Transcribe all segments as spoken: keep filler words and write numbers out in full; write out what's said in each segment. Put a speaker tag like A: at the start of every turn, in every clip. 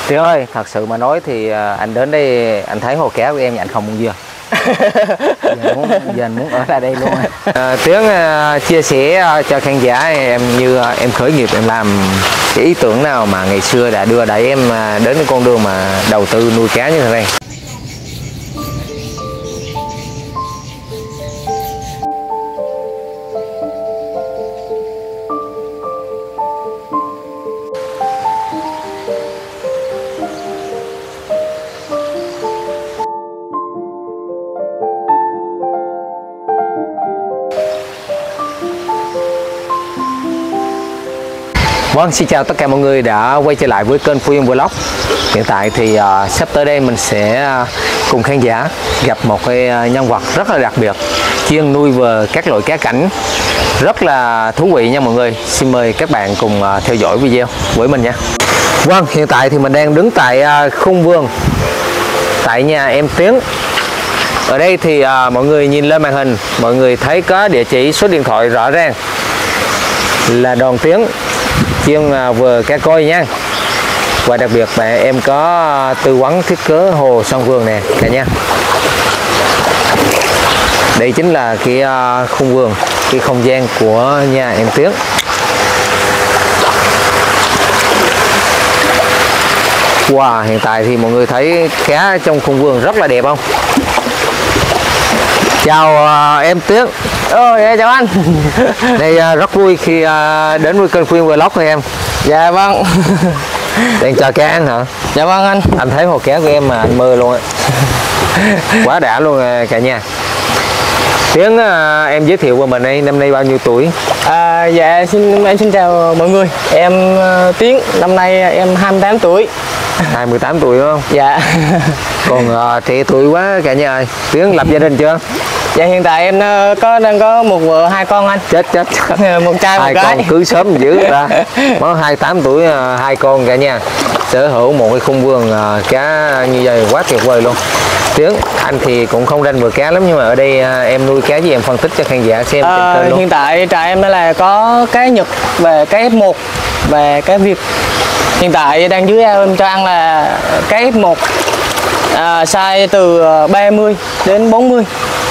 A: Tiếng ơi, thật sự mà nói thì anh đến đây anh thấy hồ cá của em anh không muốn dưa. Giờ, muốn, giờ anh muốn ở lại đây luôn. À, Tiếng uh, chia sẻ uh, cho khán giả em như uh, em khởi nghiệp em làm cái ý tưởng nào mà ngày xưa đã đưa đẩy em uh, đến cái con đường mà đầu tư nuôi cá như thế này. Vâng, xin chào tất cả mọi người đã quay trở lại với kênh Phú Yên Vlog. Hiện tại thì uh, sắp tới đây mình sẽ uh, cùng khán giả gặp một cái uh, nhân vật rất là đặc biệt, chuyên nuôi về các loại cá cảnh rất là thú vị nha mọi người. Xin mời các bạn cùng uh, theo dõi video với mình nha. Vâng, hiện tại thì mình đang đứng tại uh, khung vườn tại nhà em Tiếng. Ở đây thì uh, mọi người nhìn lên màn hình, mọi người thấy có địa chỉ số điện thoại rõ ràng là Đoàn Tiếng, chuyên vừa cá coi nha. Và đặc biệt là em có tư vấn thiết kế hồ sân vườn nè cả nha. Đây chính là cái khung vườn, cái không gian của nhà em Tiếng. Wow, hiện tại thì mọi người thấy cá trong khung vườn rất là đẹp không? Chào uh, em Tiếng.
B: Ôi, dạ, chào anh.
A: Đây uh, rất vui khi uh, đến với kênh Phú Yên Vlog thôi em.
B: Dạ vâng.
A: Đang chờ cá ăn hả?
B: Dạ vâng anh.
A: Anh thấy hồ cá của em mà anh mơ luôn á. Quá đã luôn cả nhà. Tiếng uh, em giới thiệu qua mình đây, năm nay bao nhiêu tuổi?
B: À, dạ xin em xin chào mọi người. Em uh, Tiếng, năm nay em hai mươi tám tuổi.
A: hai mươi tám tuổi đúng không?
B: Dạ.
A: Còn uh, trẻ tuổi quá cả nhà ơi. Tiếng lập gia đình chưa?
B: Dạ hiện tại em uh, có đang có một vợ hai con anh.
A: Chết chết.
B: Một trai một
A: hai
B: gái.
A: Con cưới sớm dữ ra. Có hai mươi tám tuổi uh, hai con cả nhà. Sở hữu một cái khung vườn uh, cá như vậy quá tuyệt vời luôn. Tiếng, anh thì cũng không rành về cá lắm nhưng mà ở đây uh, em nuôi cá gì em phân tích cho khán giả xem
B: À,
A: trên kênh luôn.
B: hiện tại trại em đây là có cái Nhật về cái F một và cái Việt. Hiện tại đang dưới ao em cho ăn là cái F một à, size từ ba mươi đến bốn mươi.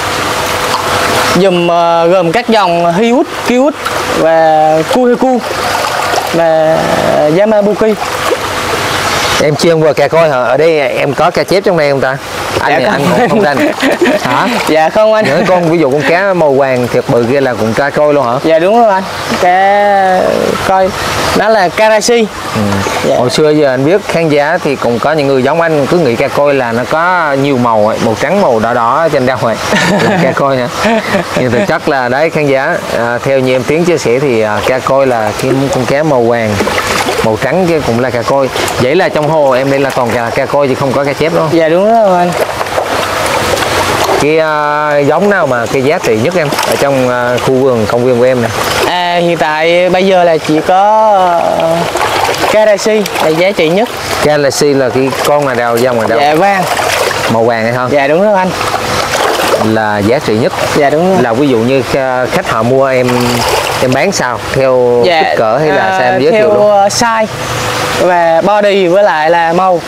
B: Dùm uh, gồm các dòng Hiwood, Kiwood và Kuheku và Yamabuki.
A: Em chuyên về cá coi hả? Ở đây em có cá chép trong này không ta? Anh
B: Dạ
A: thì
B: không.
A: anh cũng không rành. Hả?
B: Dạ không anh.
A: Những con ví dụ con cá màu vàng thiệt bự kia là cũng cá coi luôn hả?
B: Dạ đúng rồi anh. Cá coi đó là Karashi.
A: Ừ.
B: Dạ.
A: Hồi xưa giờ anh biết khán giả thì cũng có những người giống anh cứ nghĩ cá coi là nó có nhiều màu ấy, màu trắng màu đỏ đỏ trên đầu ấy. Là cá coi hả? Nhưng thực chất là đấy khán giả à, theo như em Tiếng chia sẻ thì à, cá coi là cái con cá màu vàng màu trắng kia cũng là cá coi. Vậy là trong hồ em đây là toàn cá, cá coi chứ không có cá chép đâu.
B: Dạ đúng rồi anh.
A: Cái uh, giống nào mà cái giá trị nhất em ở trong uh, khu vườn công viên của em này?
B: À, hiện tại bây giờ là chỉ có uh, Karashi là giá trị nhất.
A: Galaxy là cái con nào đâu dòng nào đâu?
B: Dạ vàng.
A: Màu vàng hay không?
B: Dạ đúng rồi anh.
A: Là giá trị nhất.
B: Dạ đúng rồi.
A: Là ví dụ như khách họ mua em em bán sao theo
B: Dạ,
A: kích cỡ hay là
B: à,
A: sao em giới thiệu
B: theo
A: luôn?
B: size và body với lại là màu.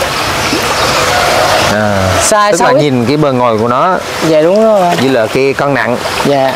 A: À,
B: Size
A: tức là
B: sáu.
A: nhìn cái bờ ngồi của nó.
B: Dạ đúng rồi anh.
A: Với là cái cân nặng.
B: Dạ.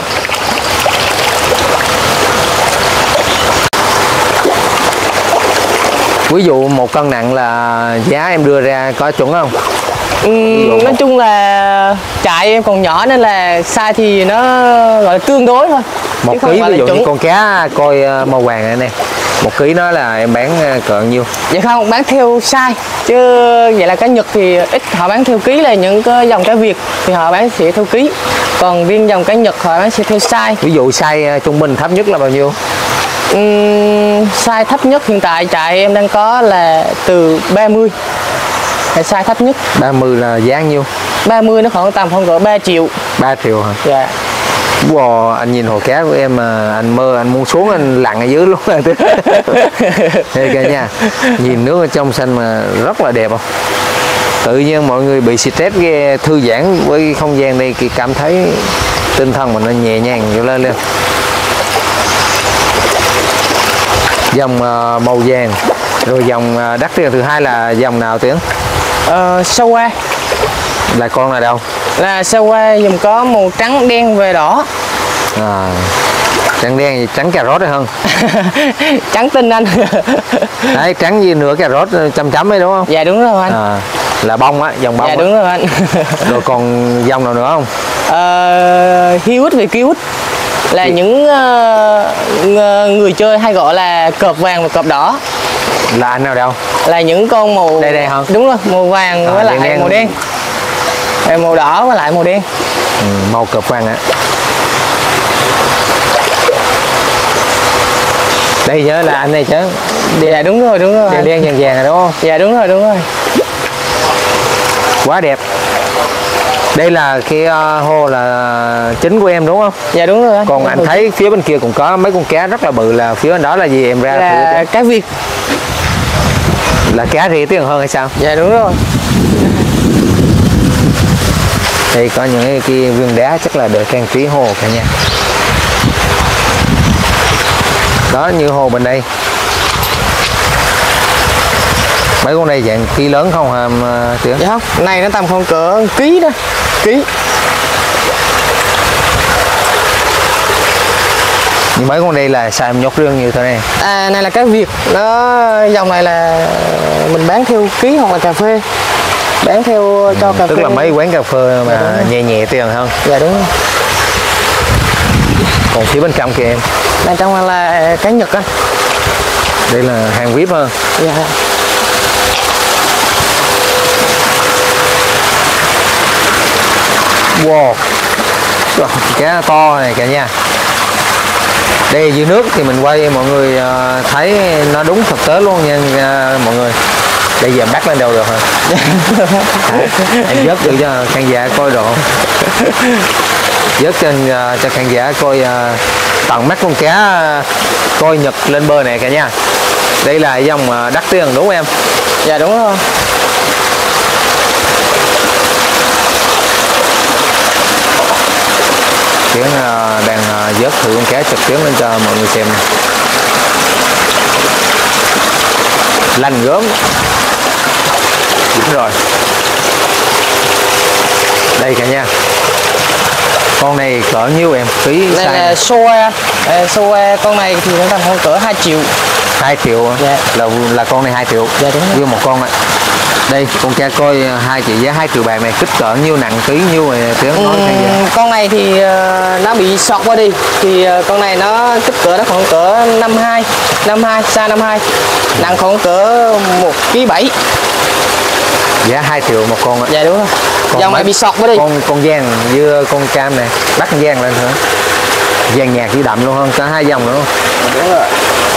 A: Ví dụ một cân nặng là giá em đưa ra có chuẩn không?
B: Uhm, nói chung là trại em còn nhỏ nên là size thì nó gọi là tương đối thôi.
A: Một
B: Chứ không
A: ký
B: phải
A: ví
B: là
A: dụ
B: chuẩn.
A: như con cá coi màu vàng này nè, một ký nó là em bán cỡ nhiêu?
B: Dạ không, bán theo size chứ vậy là cá Nhật thì ít họ bán theo ký, là những cái dòng cá Việt thì họ bán sẽ theo ký, còn riêng dòng cá Nhật họ bán sẽ theo size.
A: Ví dụ size trung bình thấp nhất là bao nhiêu?
B: Uhm, size thấp nhất hiện tại trại em đang có là từ ba mươi là size thấp nhất.
A: ba mươi là giá nhiêu?
B: ba mươi nó khoảng tầm không cỡ ba triệu.
A: ba triệu hả?
B: Dạ.
A: Wow, anh nhìn hồ cá của em mà anh mơ anh muốn xuống anh lặn ở dưới luôn. Đây cả nhà, nhìn nước ở trong xanh mà rất là đẹp không? Tự nhiên mọi người bị stress ghê, thư giãn với không gian đây thì cảm thấy tinh thần mình nó nhẹ nhàng vô lên lên. Dòng uh, màu vàng Rồi dòng à, đắt tiền thứ hai là dòng nào Tiến?
B: Ờ, Sawa.
A: Là con là đâu?
B: Là Sawa dùm có màu trắng đen về đỏ.
A: À, trắng đen trắng cà rốt đấy không?
B: Trắng tinh anh.
A: Đấy, trắng gì nữa cà rốt chấm chấm đấy đúng không?
B: Dạ đúng rồi anh.
A: À, là bông á, dòng bông.
B: Dạ
A: á.
B: đúng rồi anh.
A: Rồi còn dòng nào nữa không?
B: Ờ, Hiếu về Kiếu là
A: Thì...
B: những uh, người chơi hay gọi là cọp vàng và cọp đỏ.
A: Là anh nào đâu?
B: Là những con màu
A: đây đây không?
B: Đúng rồi, màu vàng à, với lại đen. Màu đen. Màu đỏ với lại màu đen.
A: Ừ, màu cọp vàng á. Đây nhớ là anh này chứ.
B: Dạ đúng rồi, đúng rồi.
A: Đen đen vàng vàng rồi đúng không?
B: Dạ đúng rồi, đúng rồi.
A: Quá đẹp. Đây là cái uh, hồ là chính của em đúng không?
B: Dạ đúng rồi.
A: Còn
B: dạ,
A: anh thấy chính. Phía bên kia cũng có mấy con cá rất là bự, là phía bên đó là gì em ra?
B: Là cá Việt.
A: Là cá rẻ tiền hơn hay sao?
B: Dạ đúng rồi.
A: Đây có những cái kia viên đá chắc là để trang trí hồ cả nhà. Đó như hồ bên đây. Mấy con này dạng ký lớn không hả Tiến?
B: Dạ không, này nó tầm không cỡ ký đó, ký.
A: Nhưng mấy con đây là sao em nhốt riêng như thế này?
B: À, này là cá Việt, nó dòng này là mình bán theo ký hoặc là cà phê, bán theo ừ, cho cà
A: tức
B: phê.
A: Tức là mấy quán cà phê mà dạ, nhẹ nhẹ tiền không?
B: Dạ đúng rồi.
A: Còn phía bên trong kìa em?
B: Bên trong là cá Nhật á.
A: Đây là hàng vi ai pi hơn.
B: Dạ.
A: Wow, cá to này cả nhà. Đây dưới nước thì mình quay mọi người thấy nó đúng thực tế luôn nha mọi người. Bây giờ em bắt lên đâu được hả? Em vớt thử cho khán giả coi được không? Vớt trên cho khán giả coi tận mắt con cá coi Nhật lên bờ này cả nhà. Đây là dòng đắt tiền đúng không em?
B: Dạ đúng rồi.
A: Tiến đang vớt thử con cá trực tiếp lên cho mọi người xem. Lành gớm. Đúng rồi. Đây cả nhà. Con này cỡ nhiêu em? Ký
B: đây
A: size
B: là Soa. Soa con này thì nó tầm hơn cỡ hai triệu.
A: hai triệu. Dạ. Là là con này hai triệu.
B: Dạ đúng rồi.
A: Như một con ạ. Đây con cá coi hai triệu giá hai triệu bạc này, kích cỡ nhiêu, nặng ký nhiêu này Tiến nói
B: ừ, con này thì uh, nó bị sọt qua đi thì uh, con này nó kích cỡ nó khoảng cỡ năm hai, năm hai, xa năm hai, nặng khoảng cỡ một ký bảy.
A: Giá hai triệu một con ạ.
B: Dạ đúng rồi. Con dòng này bị sọt qua đi.
A: Con con vàng như con cam này, bắt con vàng lên nữa. Vàng nhạt với đậm luôn hơn, cả hai dòng nữa không?
B: Đúng rồi.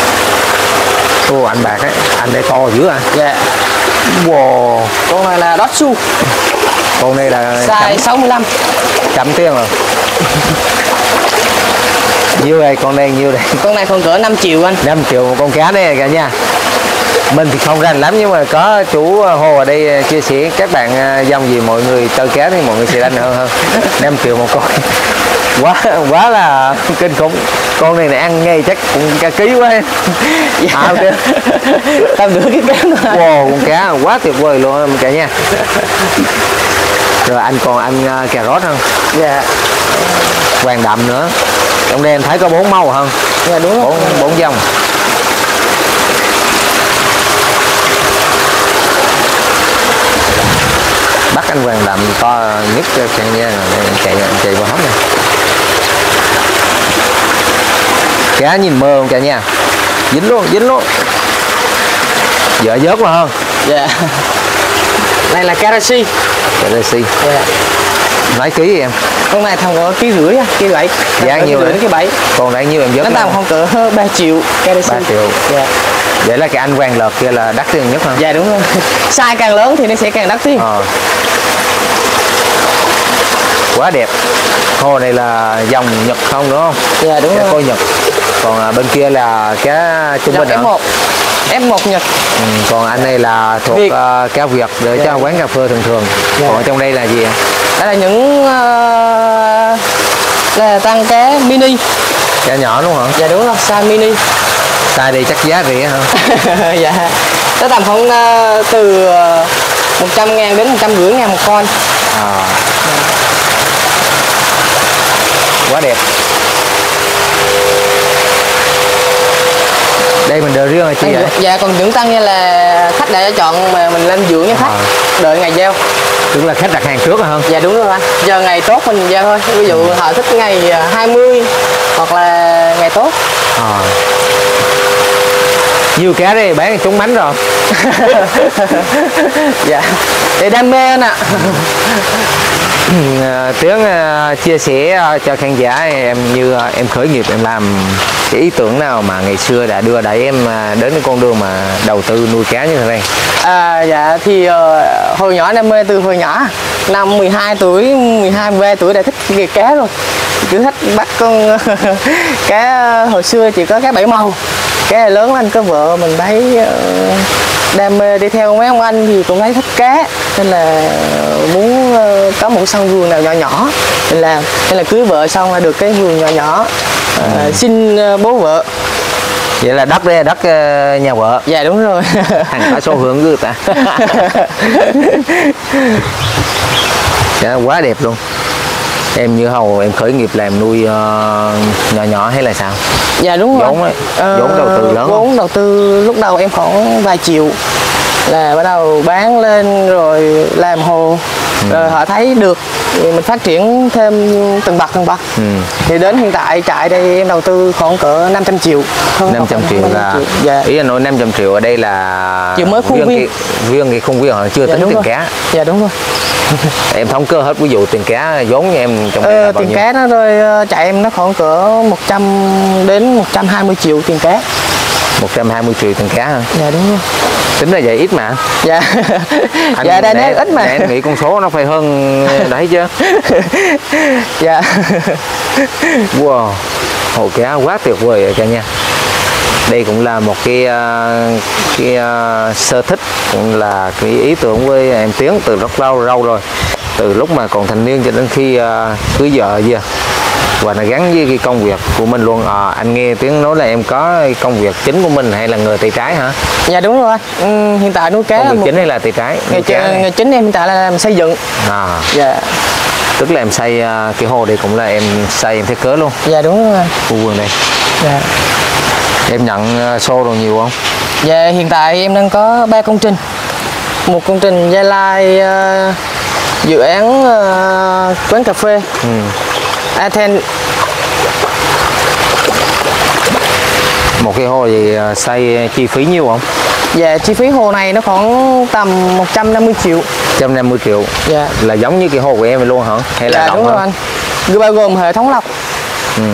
A: Ô anh bạc ấy, anh đây to dữ à?
B: Dạ.
A: Wow.
B: Con này là Dotsu.
A: Con này là
B: size sáu mươi lăm.
A: Chấm tiền rồi. Nhiêu đây, con đây nhiêu đây?
B: Con này khoảng cỡ năm triệu anh.
A: năm triệu một con cá này cả nha. Mình thì không rành lắm nhưng mà có chú Hồ ở đây chia sẻ các bạn dòng gì mọi người chơi cá thì mọi người sẽ rành hơn hơn. năm triệu một con. Quá quá là kinh khủng. Con này này ăn ngay chắc cũng cả ký quá.
B: Dạ. À, okay. Tầm nửa cái cá nữa.
A: Wow, con cá quá tuyệt vời luôn cả nha. Rồi anh còn ăn cà rốt không?
B: Dạ.
A: Hoàng đậm nữa. Trong đây em thấy có bốn màu không?
B: Dạ đúng rồi.
A: Bốn bốn dòng. Bắt anh hoàng đậm to nhất cho cả nhà. Chạy chạy vào hốc này. Cá nhìn mơ không cả nhà? Dính luôn, dính luôn. Vợ vớt mà không?
B: Dạ. Này là Karashi.
A: Karashi.
B: Dạ.
A: Mấy ký em?
B: Con này thằng có ký rưỡi, ký bảy.
A: Giá nhiêu
B: đến cái bảy.
A: Còn nãy nhiêu em vớt?
B: Nó tầm không cỡ ba triệu. Karashi.
A: ba triệu.
B: Dạ.
A: Vậy là cái anh hoàng lợt kia là đắt tiền nhất không?
B: Dạ đúng rồi. Size càng lớn thì nó sẽ càng đắt tiền.
A: Ờ. Quá đẹp. Hồ này là dòng Nhật không đúng không?
B: Dạ đúng
A: cá
B: rồi.
A: coi Nhật. Còn bên kia là cá trung bình
B: F một. F một Nhật.
A: Ừ, còn anh này là thuộc
B: Việt.
A: Uh, cá Việt để dạ. cho quán cà phê thường thường. Dạ. Còn ở trong đây là gì ạ?
B: Đây là những uh, là tăng cá mini.
A: Cá nhỏ đúng không?
B: Dạ đúng rồi, size mini.
A: Tại đây chắc giá rẻ hơn.
B: Dạ, nó tầm khoảng uh, từ uh, một trăm ngàn đến một trăm rưỡi ngàn một con.
A: À. Quá đẹp. Đây mình đợi riêng rồi chị vậy?
B: Dạ, còn những tăng như là khách đã chọn mà mình lên dưỡng với khách, à. Đợi ngày gieo.
A: Tức là khách đặt hàng trước rồi không?
B: Dạ đúng rồi anh. Giờ ngày tốt mình gieo thôi. Ví dụ ừ. họ thích ngày hai mươi hoặc là ngày tốt.
A: À. Nhiều cá đây bán trúng mánh rồi.
B: Dạ, để đam mê anh ạ.
A: Tiếng uh, chia sẻ uh, cho khán giả em như uh, em khởi nghiệp em làm cái ý tưởng nào mà ngày xưa đã đưa đẩy em uh, đến cái con đường mà đầu tư nuôi cá như thế này?
B: À, dạ thì uh, hồi nhỏ đam mê từ hồi nhỏ, năm mười hai tuổi, mười hai mười ba tuổi đã thích nghề cá rồi. Cứ thích bắt con cá, hồi xưa chỉ có cá bảy màu. Cá lớn lên có vợ mình thấy uh, đam mê đi theo mấy ông anh thì cũng thấy thích cá nên là muốn uh, có một sân vườn nào nhỏ nhỏ nên làm, nên là cưới vợ xong là được cái vườn nhỏ nhỏ, uh, ừ. xin uh, bố vợ.
A: Vậy là đất đây là đất uh, nhà vợ.
B: Dạ đúng rồi.
A: Hàng cả số hưởng người ta. Dạ, quá đẹp luôn. Em như hầu em khởi nghiệp làm nuôi uh, nhỏ nhỏ hay là sao?
B: Dạ đúng rồi.
A: Vốn ấy, ờ, vốn đầu tư lớn.
B: Vốn đầu tư lúc đầu em khoảng vài triệu là bắt đầu bán lên rồi làm hồ, ừ. rồi họ thấy được thì mình phát triển thêm từng bậc từng bậc. Ừ. Thì đến hiện tại trại đây em đầu tư khoảng cỡ năm trăm triệu.
A: năm trăm triệu là triệu. Dạ. Ý là nói năm trăm triệu ở đây là
B: chỉ mới khuôn viên.
A: Riêng cái khuôn viên họ chưa dạ, tính tiền rồi. Cá.
B: Dạ đúng rồi.
A: Em thống kê hết ví dụ tiền cá vốn như em trong đây
B: ờ,
A: là bao
B: tiền
A: nhiêu?
B: Cá nó rơi chạy em nó khoảng cỡ một trăm đến một trăm hai mươi triệu tiền cá.
A: một trăm hai mươi triệu tiền cá hả?
B: Dạ đúng rồi.
A: Tính ra vậy ít mà.
B: Dạ.
A: Anh
B: dạ đây nè ít mà.
A: Em nghĩ con số nó phải hơn đấy chứ.
B: Dạ.
A: Wow, hồ cá quá tuyệt vời rồi cả nhà. Đây cũng là một cái cái uh, sở thích, cũng là cái ý tưởng với em Tiến từ rất lâu lâu rồi, từ lúc mà còn thành niên cho đến khi uh, cưới vợ giờ, và nó gắn với cái công việc của mình luôn. À, anh nghe Tiến nói là em có công việc chính của mình hay là người tay trái hả?
B: Dạ đúng rồi. Ừ, hiện tại nuôi cá
A: công việc
B: một...
A: chính hay là tay trái?
B: Nghề, nghề chính em hiện tại là làm xây dựng.
A: À.
B: Dạ.
A: Tức là em xây uh, cái hồ đây cũng là em xây em thiết kế luôn.
B: Dạ đúng rồi.
A: Khu vườn đây.
B: Dạ.
A: Em nhận uh, xô đồ nhiều không?
B: Dạ hiện tại em đang có ba công trình. Một công trình Gia Lai, uh, dự án uh, quán cà phê. Ừ. Athens.
A: Một cái hồ thì uh, xây chi phí nhiều không?
B: Dạ chi phí hồ này nó khoảng tầm một trăm năm mươi triệu.
A: một trăm năm mươi triệu.
B: Dạ.
A: Là giống như cái hồ của em luôn hả? Hay là
B: dạ, đúng rồi anh. Cứ bao gồm hệ thống lọc. Ừ.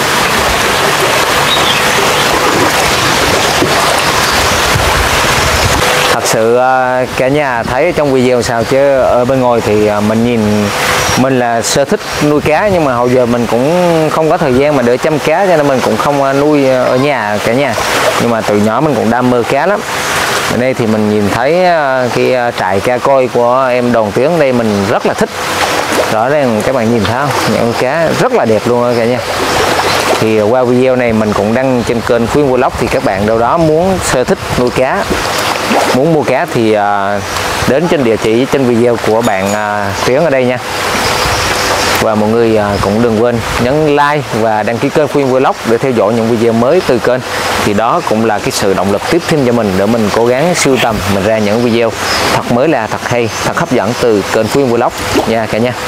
A: Thật sự cả nhà thấy trong video sao chứ ở bên ngoài thì mình nhìn mình là sở thích nuôi cá, nhưng mà hồi giờ mình cũng không có thời gian mà để chăm cá cho nên mình cũng không nuôi ở nhà cả nhà. Nhưng mà từ nhỏ mình cũng đam mê cá lắm. Ở đây thì mình nhìn thấy cái trại cá coi của em Đoàn Tiến đây mình rất là thích. Rõ ràng các bạn nhìn thấy không? Những cá rất là đẹp luôn cả nhà. Thì qua video này mình cũng đăng trên kênh Phú Yên Vlog, thì các bạn đâu đó muốn sở thích nuôi cá, muốn mua cá thì uh, đến trên địa chỉ trên video của bạn uh, Tiến ở đây nha. Và mọi người uh, cũng đừng quên nhấn like và đăng ký kênh Phú Yên Vlog để theo dõi những video mới từ kênh. Thì đó cũng là cái sự động lực tiếp thêm cho mình để mình cố gắng sưu tầm mình ra những video thật mới lạ, thật hay, thật hấp dẫn từ kênh Phú Yên Vlog nha cả nhà.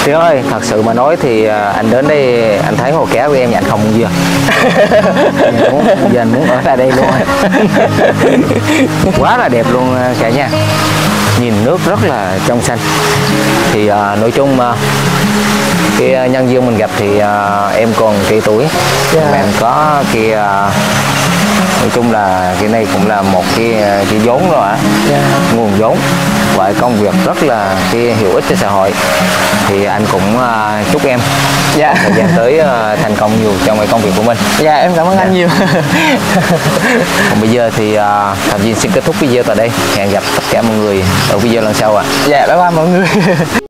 A: Tiến ơi, thật sự mà nói thì anh đến đây anh thấy hồ cá của em anh không muốn dưa. Muốn, giờ anh muốn ở lại đây luôn. Quá là đẹp luôn cả nhà. Nhìn nước rất là trong xanh. Thì uh, nói chung uh, cái nhân duyên mình gặp thì uh, em còn trẻ tuổi, yeah. Mà em có cái uh, nói chung là cái này cũng là một cái cái vốn rồi ạ, yeah. Nguồn vốn và công việc rất là cái hữu ích cho xã hội. Thì anh cũng uh, chúc em, dạ, thời gian tới uh, thành công nhiều trong cái công việc của mình.
B: Dạ em cảm ơn, dạ, anh nhiều.
A: Còn bây giờ thì uh, Thẩm Viên xin kết thúc video tại đây. Hẹn gặp tất cả mọi người ở video lần sau ạ.
B: Dạ bye bye mọi người.